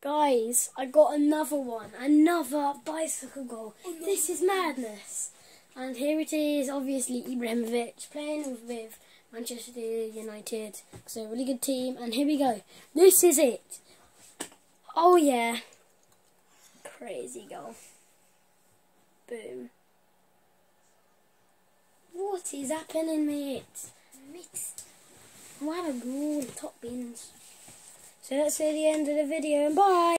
Guys, I got another one. Another bicycle goal. This is madness. And here it is, obviously Ibrahimovic playing with Manchester United. So a really good team. And here we go. This is it. Oh yeah. Crazy goal. Boom. What is happening, mate? What a goal. Top bins. So that's the end of the video, and bye.